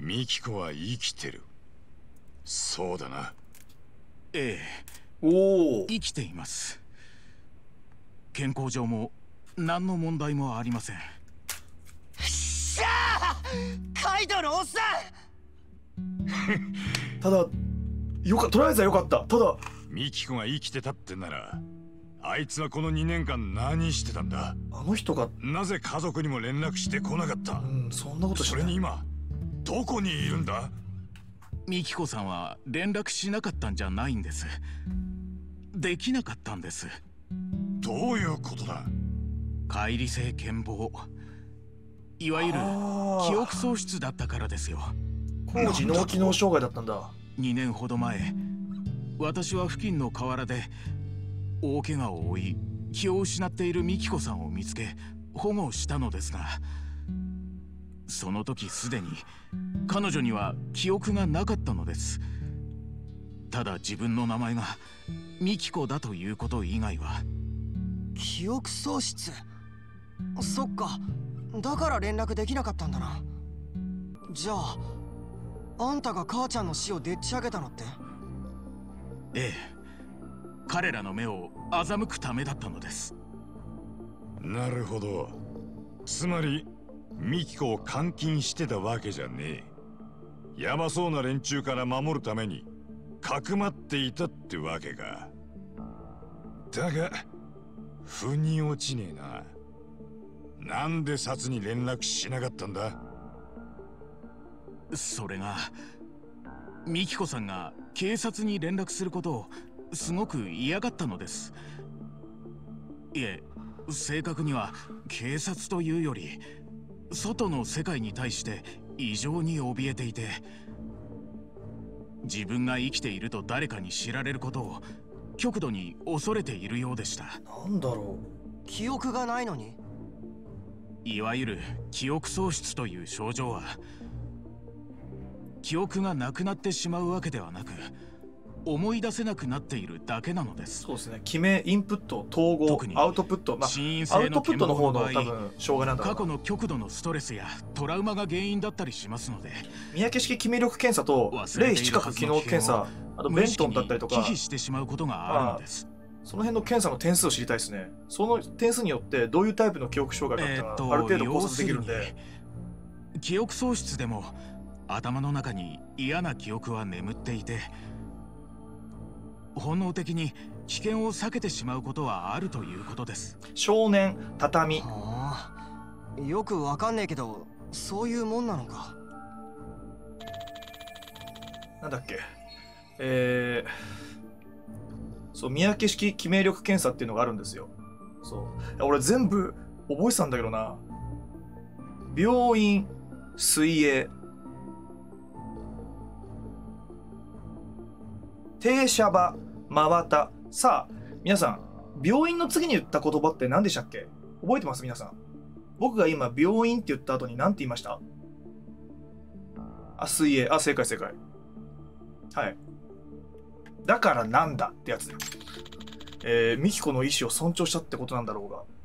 ミキコは生きてる。そうだな。 ええ。 おお。 生きています。健康上も何の問題もありません。 しゃあ、カイドウのおっさん。 ただとりあえずはよかった。ただミキコが生きてたってなら、あいつはこの2年間何してたんだ。 あの人がなぜ家族にも連絡してこなかった。 そんなことしない。 それに今どこにいるんだ。 ミキコさんは連絡しなかったんじゃないんです。できなかったんです。 どういうことだ。 解離性健忘、いわゆる記憶喪失だったからですよ。 高次脳機能障害だったんだ。 2年ほど前、私は付近の河原で大怪我を負い気を失っているミキコさんを見つけ保護したのですが、その時すでに彼女には記憶がなかったのです。ただ自分の名前がミキコだということ以外は。 記憶喪失。そっか、だから連絡できなかったんだな。じゃああんたが母ちゃんの死をでっち上げたのって。 ええ、彼らの目を欺くためだったのです。 なるほど。つまりミキコを監禁してたわけじゃねえ。ヤバそうな連中から守るためにかくまっていたってわけか。だが腑に落ちねえな。なんでサツに連絡しなかったんだ。 それがミキコさんが警察に連絡することをすごく嫌がったのです。いえ、正確には警察というより外の世界に対して異常に怯えていて、自分が生きていると誰かに知られることを極度に恐れているようでした。 なんだろう。記憶がないのに。 いわゆる記憶喪失という症状は、記憶がなくなってしまうわけではなく、思い出せなくなっているだけなのです。 そうですね。決め、インプット、統合、アウトプット、アウトプットの方の多分障害なんだろうな。 過去の極度のストレスやトラウマが原因だったりしますので、 三宅式記名力検査と霊視知覚機能検査、あとベントンだったりとか、 忌避してしまうことがあるのです。 その辺の検査の点数を知りたいですね。その点数によってどういうタイプの記憶障害かっていうのはある程度考察できるんで。 記憶喪失でも頭の中に嫌な記憶は眠っていて、本能的に危険を避けてしまうことはあるということです。 少年畳。 よくわかんねえけど、そういうもんなのか。 なんだっけ。そう、三宅式記名力検査っていうのがあるんですよ。そう。俺全部覚えてたんだけどな。病院、水泳、停車場、真綿。さあ、皆さん、病院の次に言った言葉って何でしたっけ？覚えてます皆さん。僕が今、病院って言った後に何て言いました？水泳。正解正解。はい。だからなんだってやつ。ミキコの意思を尊重したってことなんだろうが。